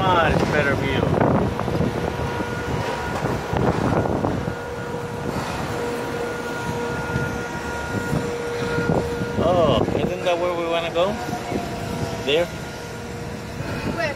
Much better view. Oh, isn't that where we want to go? There? Where?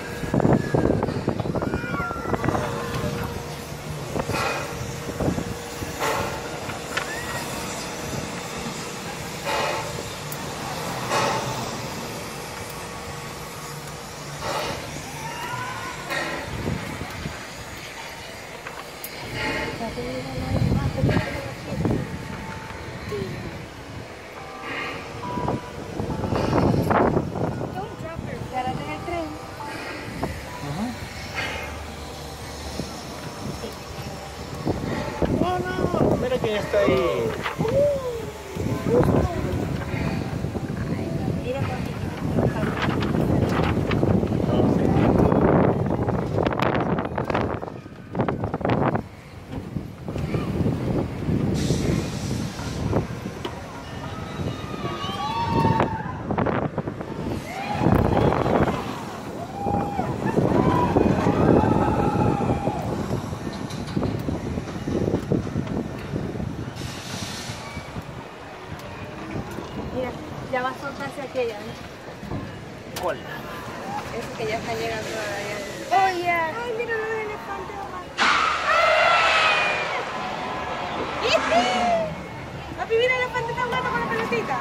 Oh no, mira quién está ahí. Mira, ya va a soltarse aquella, ¿no? ¿Cuál? Ese que ya está llegando a allá. Oh, yeah. Ay, mira los elefantes, mamá. Papi, mira el elefante está jugando con la pelotita.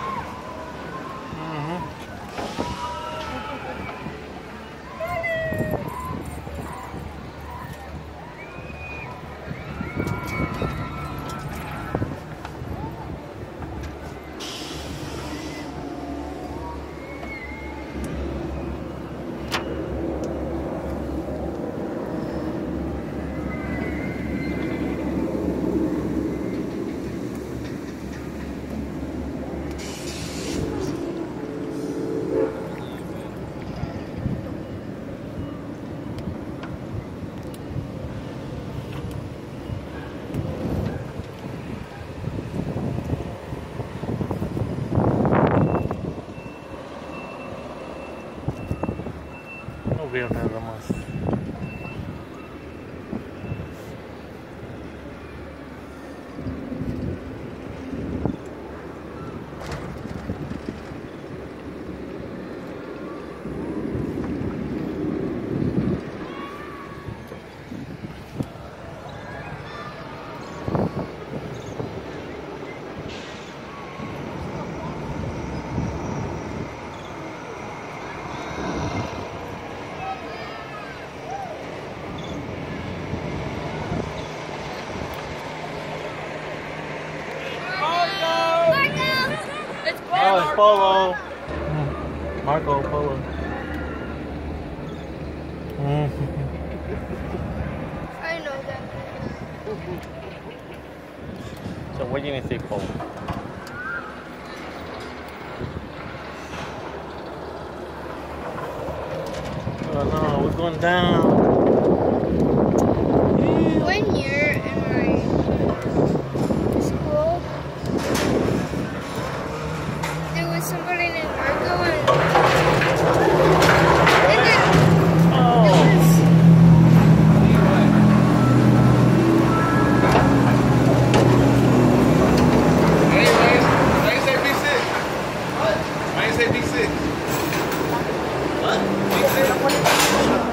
No veo nada más. Oh, it's Polo. Marco Polo. I know that. So what do you need to say, Polo? Oh no, we're going down. One year in my school, there was somebody named Marco, and then Oh. Why you say B6? What? Why you say B6? What? B6?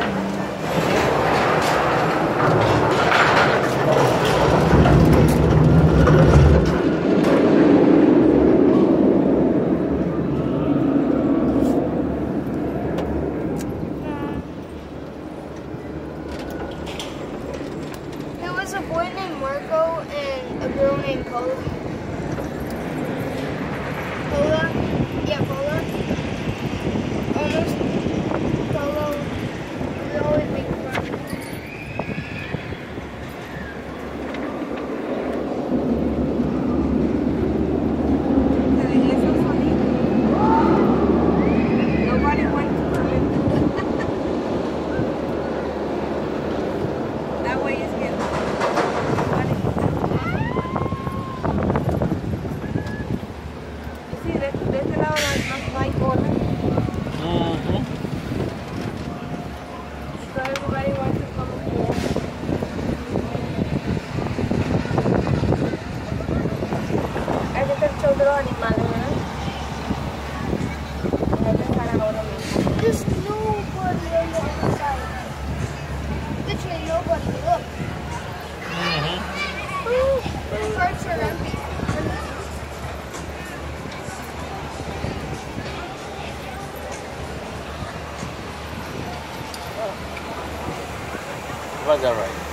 Was that right?